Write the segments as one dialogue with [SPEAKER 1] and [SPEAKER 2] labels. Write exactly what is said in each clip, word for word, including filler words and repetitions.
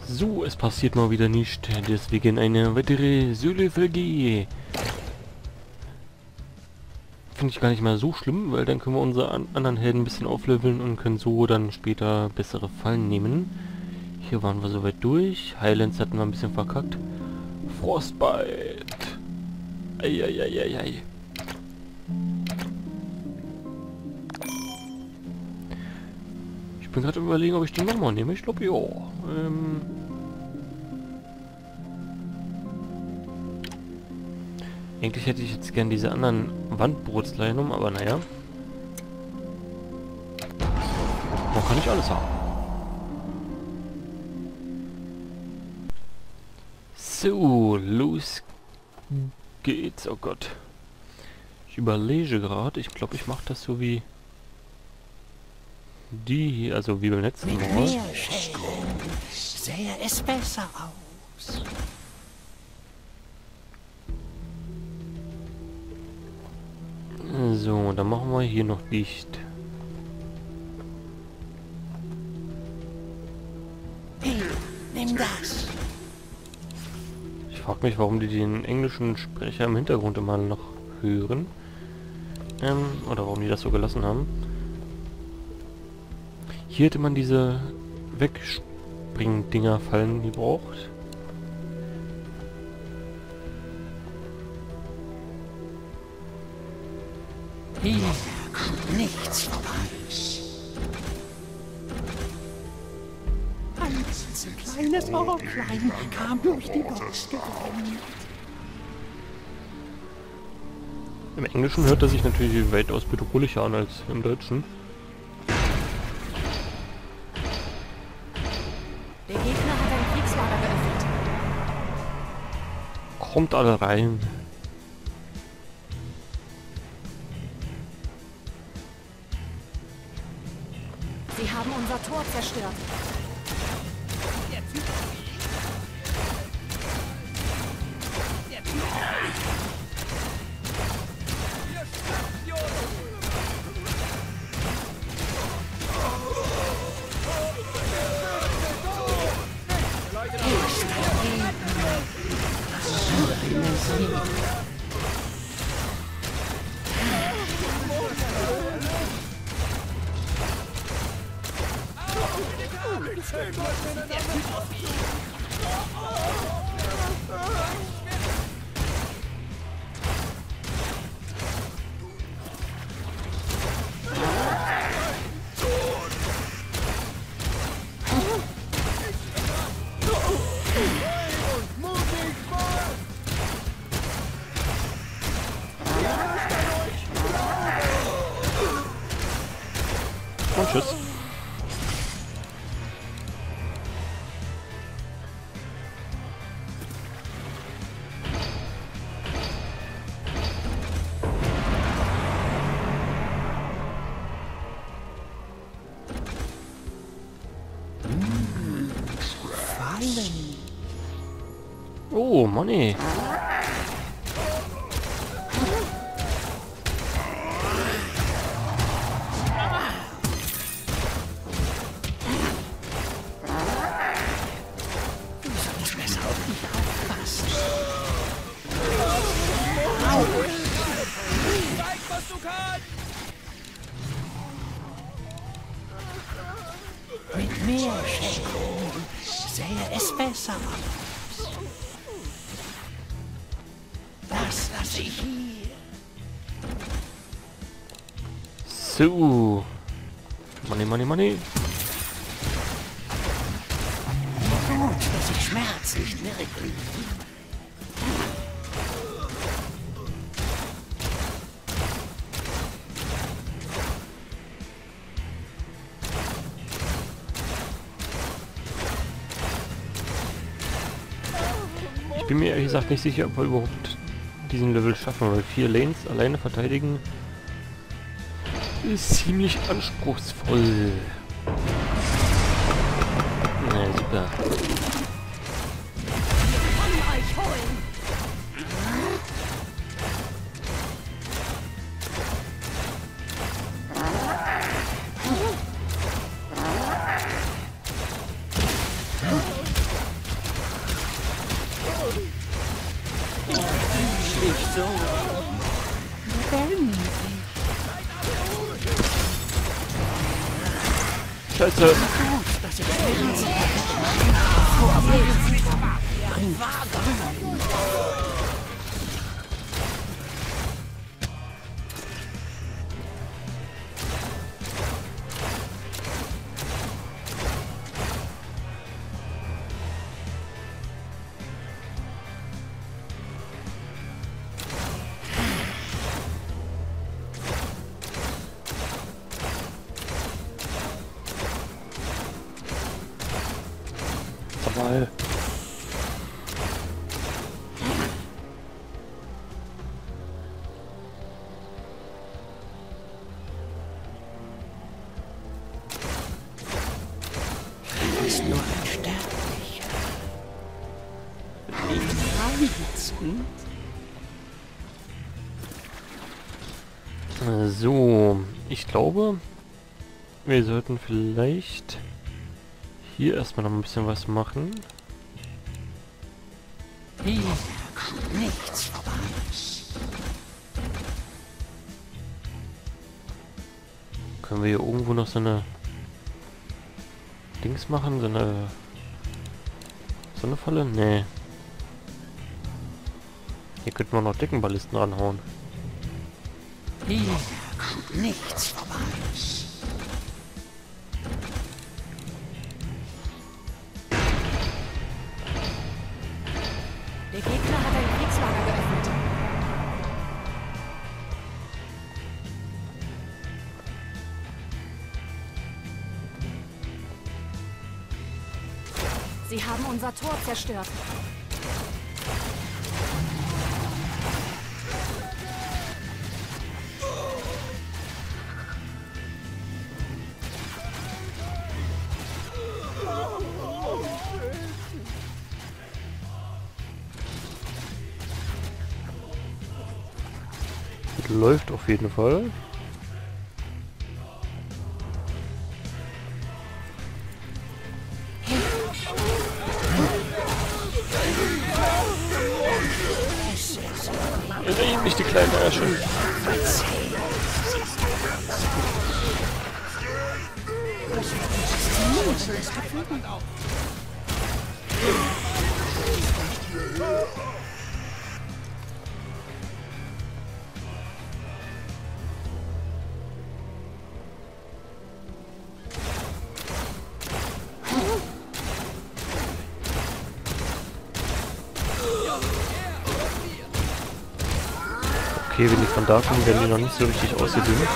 [SPEAKER 1] So, es passiert mal wieder nicht. Deswegen eine weitere Sylephagie. Finde ich gar nicht mal so schlimm, weil dann können wir unsere an anderen Helden ein bisschen aufleveln und können so dann später bessere Fallen nehmen. Hier waren wir soweit durch. Highlands hatten wir ein bisschen verkackt. Frostbite. Eieieiei. Ich bin gerade überlegen, ob ich den nochmal nehme. Ich glaube, ja. Ähm Eigentlich hätte ich jetzt gern diese anderen Wandbrutzler genommen, aber naja. Man kann nicht alles haben. So, los geht's. Oh Gott. Ich überlege gerade. Ich glaube, ich mache das so wie die hier, also wie beim letzten
[SPEAKER 2] Mit
[SPEAKER 1] Mal.
[SPEAKER 2] mehr Schellen sähe es besser aus.
[SPEAKER 1] So, dann machen wir hier noch dicht.
[SPEAKER 2] Hey, nimm das.
[SPEAKER 1] Ich frage mich, warum die den englischen Sprecher im Hintergrund immer noch hören. Ähm, oder warum die das so gelassen haben. Hier hätte man diese Wegspring-Dinger fallen gebraucht.
[SPEAKER 2] Hier kommt nichts vorbei. Ein kleines Orklein kam durch die Box gerannt.
[SPEAKER 1] Im Englischen hört er sich natürlich weitaus bedrohlicher an als im Deutschen.
[SPEAKER 3] Der Gegner hat ein Kriegslager geöffnet.
[SPEAKER 1] Kommt alle rein.
[SPEAKER 3] Sie haben unser Tor zerstört.
[SPEAKER 1] Und tschüss.
[SPEAKER 2] Fallen.
[SPEAKER 1] Oh, Mann ey.
[SPEAKER 2] Du solltest besser auf dich aufpassen.
[SPEAKER 4] Zeig, was du kannst!
[SPEAKER 2] Mit mehr Schellen sähe es besser aus. Das lasse ich hier.
[SPEAKER 1] So. Money, money, money.
[SPEAKER 2] Gut, dass ich Schmerz nicht wirken.
[SPEAKER 1] Ich bin mir ehrlich gesagt nicht sicher, ob wir überhaupt diesen Level schaffen, weil vier Lanes alleine verteidigen ist ziemlich anspruchsvoll. Na super.
[SPEAKER 3] Kommen euch holen!
[SPEAKER 2] so lebendig.
[SPEAKER 1] Scheiße.
[SPEAKER 2] Gut, dass ich Schmerzen ein Wagen.
[SPEAKER 1] Mal.
[SPEAKER 2] Du bist nur ein Sterblicher. Nicht reizend.
[SPEAKER 1] So, ich glaube, wir sollten vielleicht hier erstmal noch ein bisschen was machen.
[SPEAKER 2] Hier kommt nichts vorbei.
[SPEAKER 1] Können wir hier irgendwo noch so eine Dings machen? So eine so eine Falle? Nee. Hier könnten wir noch Deckenballisten ranhauen.
[SPEAKER 2] Hier kommt nichts vorbei.
[SPEAKER 3] Der Gegner hat ein Kriegslager geöffnet. Sie haben unser Tor zerstört.
[SPEAKER 1] Läuft auf jeden Fall. Nein, nicht die kleine Asche. Okay, wenn die von da kommen, werden die noch nicht so richtig ausgedünnt.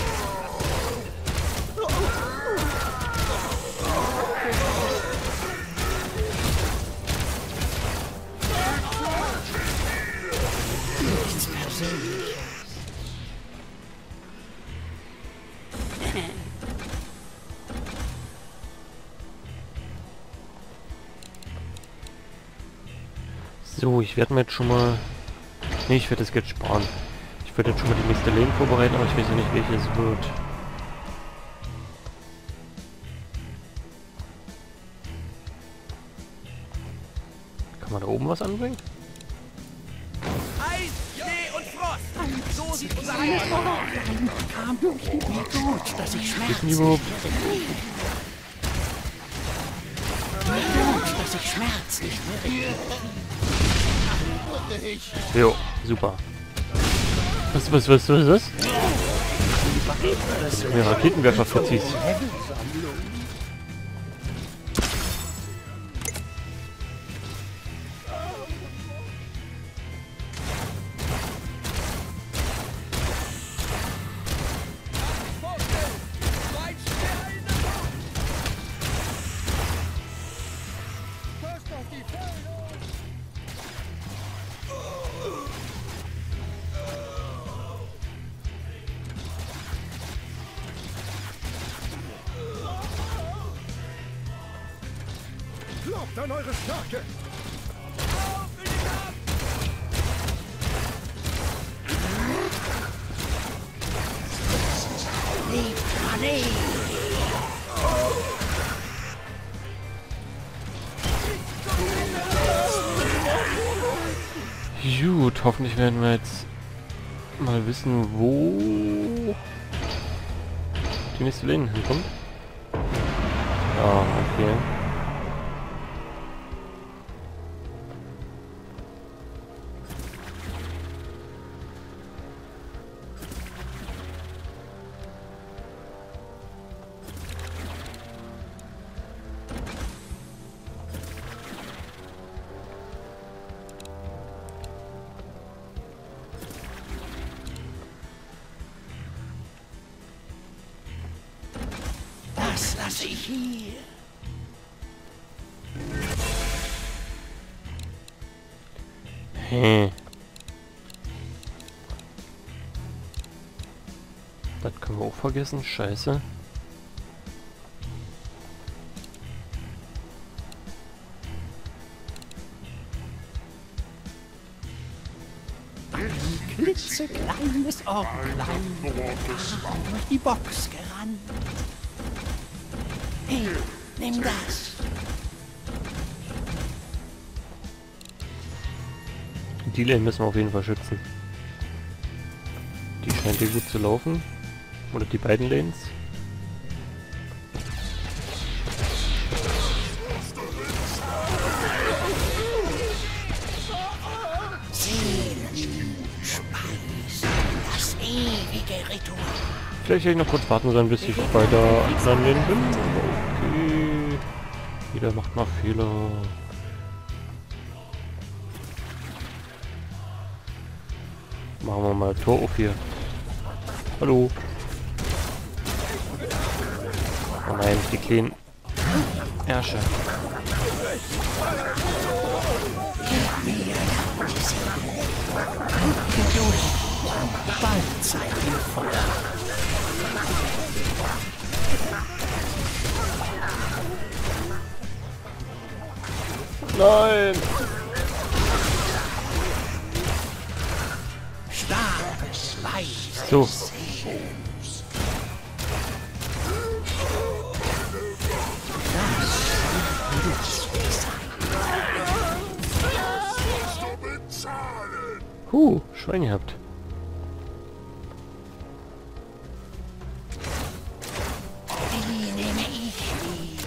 [SPEAKER 1] So, ich werde mir jetzt schon mal... Ne, ich werde das jetzt sparen. Ich werde jetzt schon mal die nächste Lane vorbereiten, aber ich weiß ja nicht, welche es wird. Kann man da oben was anbringen?
[SPEAKER 4] Eis, Schnee und Frost. So sieht unser Heimat aus.
[SPEAKER 2] Kam nicht mehr gut, dass ich Schmerzen
[SPEAKER 1] Niveau.
[SPEAKER 2] Gut, dass ich Schmerzen
[SPEAKER 1] Jo, super. Was, was, was, was, was? Ja, Raketenwerfer verzieht.
[SPEAKER 4] Glaubt an eure Stärke.
[SPEAKER 1] Gut, hoffentlich werden wir jetzt mal wissen, wo die nächste Lane hinkommt. Ja, okay.
[SPEAKER 2] Das lasse ich hier.
[SPEAKER 1] Hä? Das können wir auch vergessen. Scheiße.
[SPEAKER 2] Klitzekleines Orglein durch die Box gerannt. Hey, nimm das.
[SPEAKER 1] Die Lane müssen wir auf jeden Fall schützen. Die scheint hier gut zu laufen. Oder die beiden Lanes.
[SPEAKER 2] Das ewige Ritual.
[SPEAKER 1] Vielleicht hätte ich noch kurz warten sollen, bis ich bei der anderen Lane bin. Okay. Jeder macht mal Fehler. Machen wir mal Tor auf hier. Hallo. Oh nein, die kleinen Ärsche.
[SPEAKER 2] Bald Zeit im Feuer.
[SPEAKER 1] Nein!
[SPEAKER 2] Starkes Weiß.
[SPEAKER 1] So. Huh, Schwein gehabt.
[SPEAKER 2] Die nehme ich nie.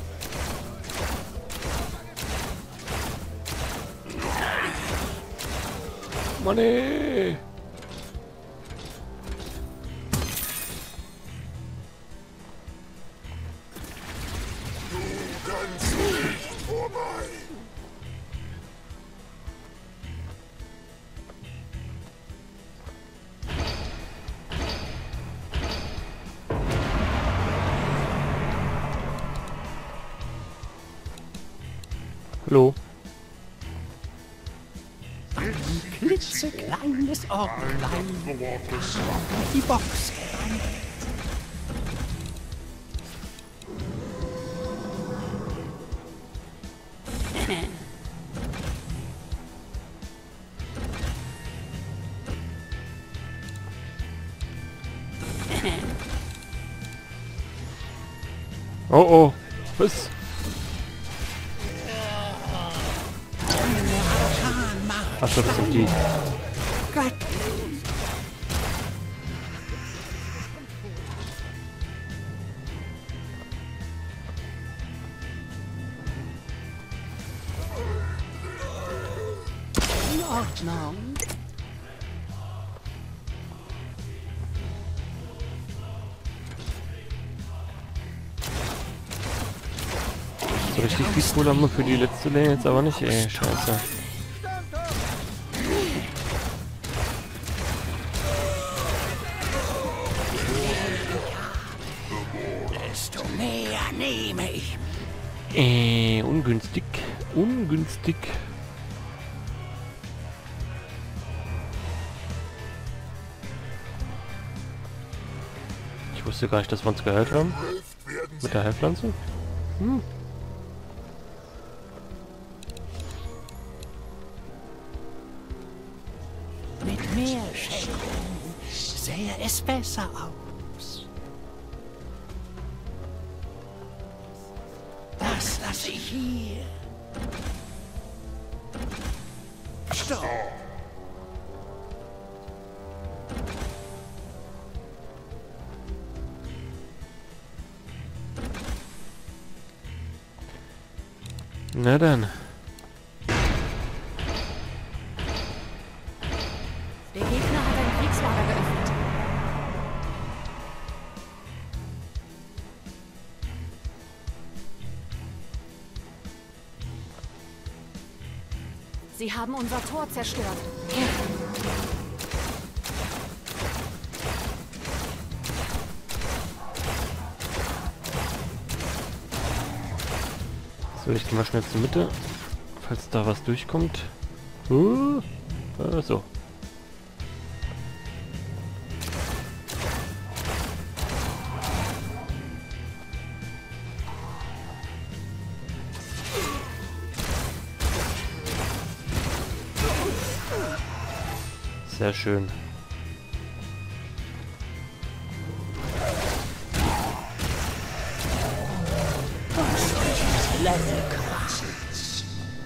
[SPEAKER 1] Money! Hallo?
[SPEAKER 2] Klitzekleines Orglein durch die Box gerannt.
[SPEAKER 1] Oh oh, was? Achso, das sind die.
[SPEAKER 2] Gott. In Ordnung.
[SPEAKER 1] So richtig viel Kohle haben wir für die letzte Lane jetzt aber nicht, ey, scheiße.
[SPEAKER 2] Desto mehr nehme ich.
[SPEAKER 1] Äh, ungünstig. Ungünstig. Ich wusste gar nicht, dass wir uns geheilt haben. Mit der Heilpflanze. Hm.
[SPEAKER 2] Mit mehr Schenkung sähe es besser aus. Das lasse ich hier. Stopp.
[SPEAKER 1] Na dann.
[SPEAKER 3] Der Gegner hat ein Kriegslager geöffnet. Sie haben unser Tor zerstört.
[SPEAKER 1] So, ich gehe mal schnell zur Mitte, falls da was durchkommt. Uh, äh, so. Sehr schön.
[SPEAKER 2] Levelquassels.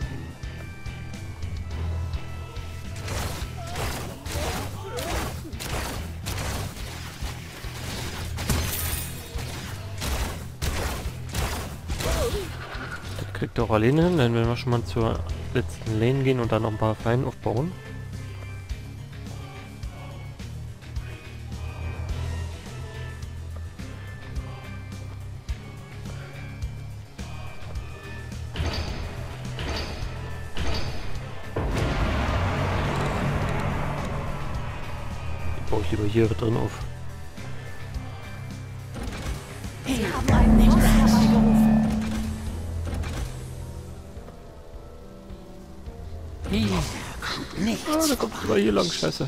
[SPEAKER 1] Das kriegt er auch alleine hin, dann werden wir schon mal zur letzten Lane gehen und dann noch ein paar Feinde aufbauen. Baue ich lieber hier drin auf.
[SPEAKER 3] Sie haben einen Boss herbeigerufen.
[SPEAKER 2] Hier kommt nichts.
[SPEAKER 1] Ah, da kommt sogar hier lang, scheiße.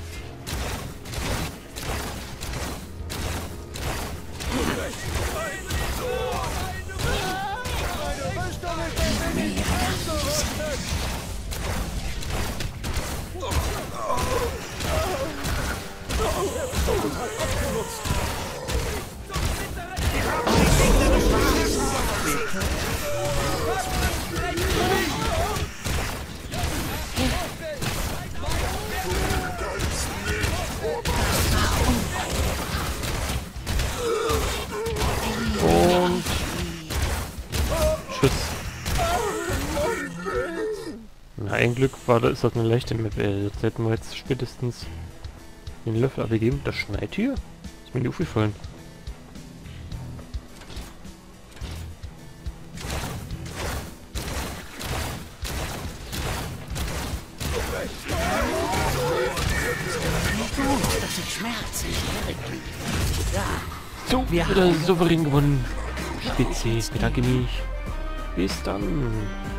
[SPEAKER 1] Und Tschüss. Na, ein Glück war das, ist das eine leichte Map, ey. Jetzt hätten wir jetzt spätestens den Löffel abgegeben. Das schneit hier? Ist mir nicht aufgefallen.
[SPEAKER 2] Das sind Schmerzen.
[SPEAKER 1] So, wieder souverän gewonnen. Spitze, bedanke mich. Bis dann.